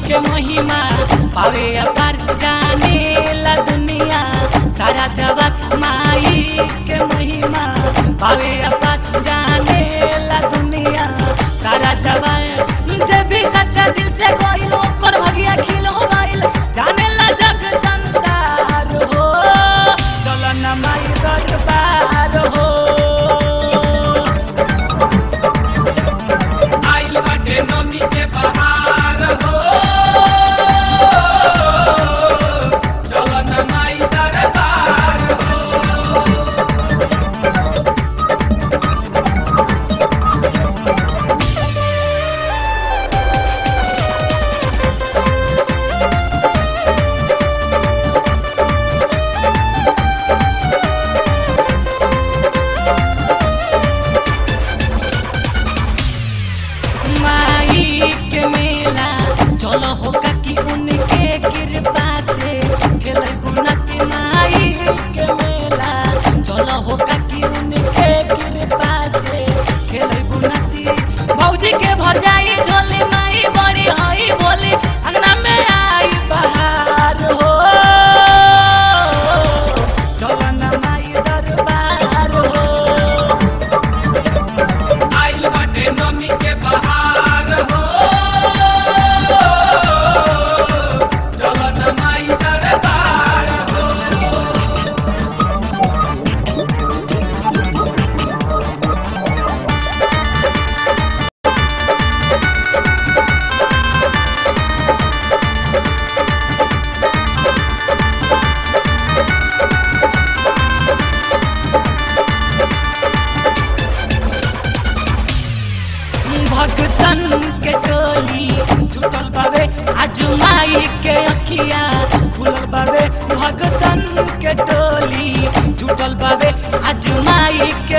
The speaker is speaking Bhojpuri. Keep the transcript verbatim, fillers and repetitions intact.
के महिमा पावे अपार जाने ला दुनिया सारा जगत माई के महिमा पावे अपार जाने ला दुनिया सारा जगत जे भी सच्चा दिल से कोई ओकर भगिया खिल हो गइल जाने ला जग संसार हो चलो ना माई दरबार हो आइल बाटे नमी के बहार हो चलो ना माई दरबार हो के मेला चलो हो काकी उनके कृपा से खेले गुनती माई के मेला चलो हो काकी उनके कृपा से खेले गुनती भौजी के भर जाई झोली माई बड़ी हई बोली अंगना में आई बहार हो चलो ना माई दरबार हो आइल बाटे नमी के बहार हो भगतन के टोली छूटल बाबे आज माई के अखिया खुलल बाबे भगतन के टोली छूटल बाबे आज माई के